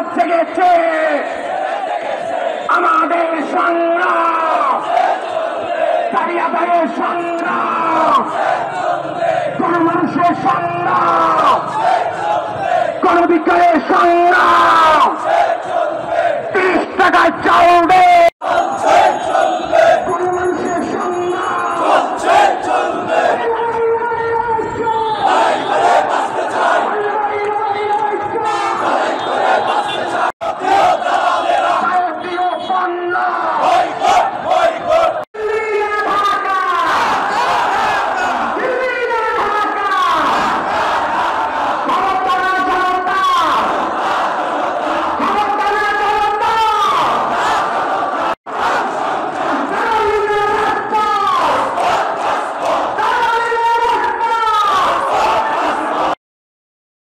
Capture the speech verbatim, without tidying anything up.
জেগেছে, আমাদের সংগ্রাম, দাঁড়িয়ে সংগ্রাম, কোন মানুষের সংগ্রাম, কোন বিজ্ঞানের সংগ্রাম, তিরিশ টাকায় চাউল